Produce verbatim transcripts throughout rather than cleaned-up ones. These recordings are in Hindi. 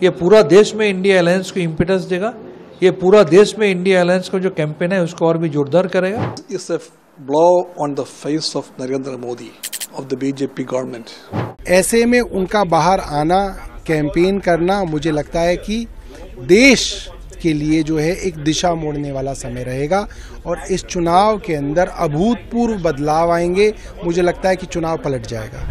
ये पूरा देश में इंडिया अलायंस को इम्पिटस देगा। ये पूरा देश में इंडिया अलायंस का जो कैंपेन है उसको और भी जोरदार करेगा। It's a blow on the face of Narendra Modi of the B J P government. ऐसे में उनका बाहर आना, कैंपेन करना, मुझे लगता है कि देश के लिए जो है एक दिशा मोड़ने वाला समय रहेगा और इस चुनाव के अंदर अभूतपूर्व बदलाव आएंगे। मुझे लगता है कि चुनाव पलट जाएगा।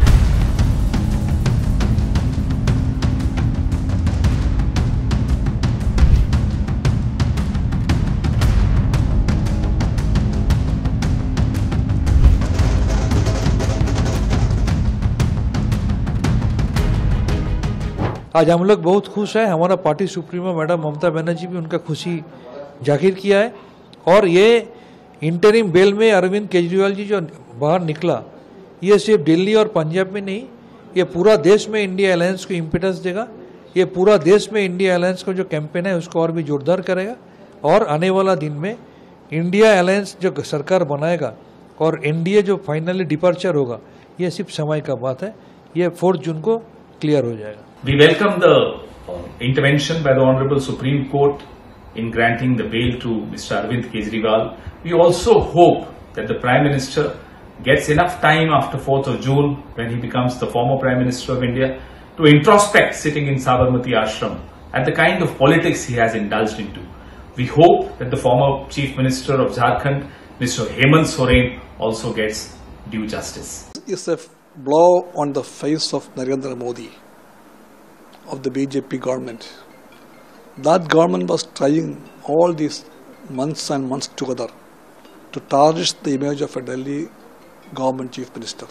आज हम लोग बहुत खुश है। हमारा party supremo madam Mamata Banerjee भी उनका खुशी जाहिर किया है। और ये इंटरिम बेल में अरविंद केजरीवाल जी जो बाहर निकला, ये सिर्फ दिल्ली और पंजाब में नहीं, ये पूरा देश में इंडिया अलायंस को इम्पिटस देगा। ये पूरा देश में इंडिया अलायंस का जो कैंपेन है उसको और भी जोरदार करेगा। और आने वाला दिन में इंडिया अलायंस जो सरकार बनाएगा और एनडीए जो फाइनली डिपार्चर होगा, ये सिर्फ समय का बात है। ये फोर्थ जून को क्लियर हो जाएगा। We welcome the uh, intervention by the Honorable Supreme Court in granting the bail to Mister Arvind Kejriwal. We also hope that the Prime Minister gets enough time after fourth of June, when he becomes the former Prime Minister of India, to introspect sitting in Sabarmati Ashram at the kind of politics he has indulged into. We hope that the former Chief Minister of Jharkhand, Mister Hemant Soren, also gets due justice. It's a blow on the face of Narendra Modi of the B J P government. That government was trying all these months and months together to tarnish the image of a Delhi government chief minister.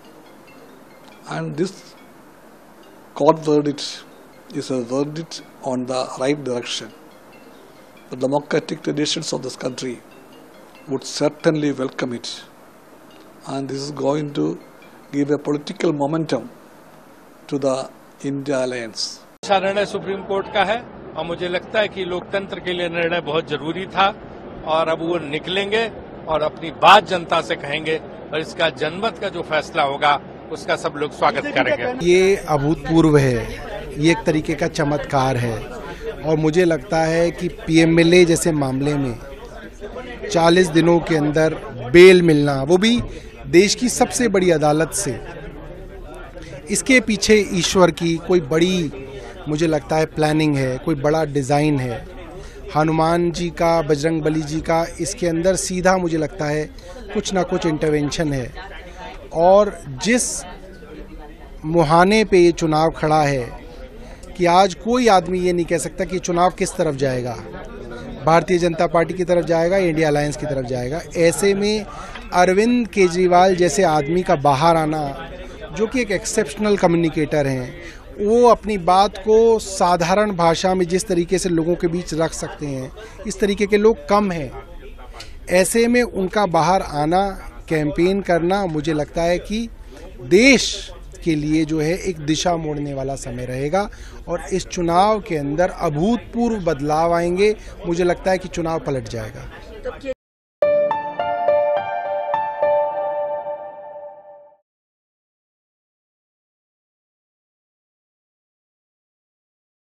And this court verdict is a verdict on the right direction. The democratic traditions of this country would certainly welcome it. And this is going to give a political momentum to the India alliance. अच्छा निर्णय सुप्रीम कोर्ट का है और मुझे लगता है कि लोकतंत्र के लिए निर्णय बहुत जरूरी था और अब वो निकलेंगे और अपनी बात जनता से कहेंगे और इसका जनमत का जो फैसला होगा उसका सब लोग स्वागत करेंगे। ये अभूतपूर्व है, ये एक तरीके का चमत्कार है और मुझे लगता है कि पीएमएलए जैसे मामले में चालीस दिनों के अंदर बेल मिलना, वो भी देश की सबसे बड़ी अदालत से, इसके पीछे ईश्वर की कोई बड़ी, मुझे लगता है, प्लानिंग है, कोई बड़ा डिज़ाइन है। हनुमान जी का, बजरंग बली जी का इसके अंदर सीधा मुझे लगता है कुछ ना कुछ इंटरवेंशन है। और जिस मुहाने पे ये चुनाव खड़ा है कि आज कोई आदमी ये नहीं कह सकता कि चुनाव किस तरफ जाएगा, भारतीय जनता पार्टी की तरफ जाएगा, इंडिया अलायंस की तरफ जाएगा। ऐसे में अरविंद केजरीवाल जैसे आदमी का बाहर आना, जो कि एक एक्सेप्शनल कम्युनिकेटर हैं, वो अपनी बात को साधारण भाषा में जिस तरीके से लोगों के बीच रख सकते हैं, इस तरीके के लोग कम हैं। ऐसे में उनका बाहर आना, कैंपेन करना, मुझे लगता है कि देश के लिए जो है एक दिशा मोड़ने वाला समय रहेगा और इस चुनाव के अंदर अभूतपूर्व बदलाव आएंगे। मुझे लगता है कि चुनाव पलट जाएगा।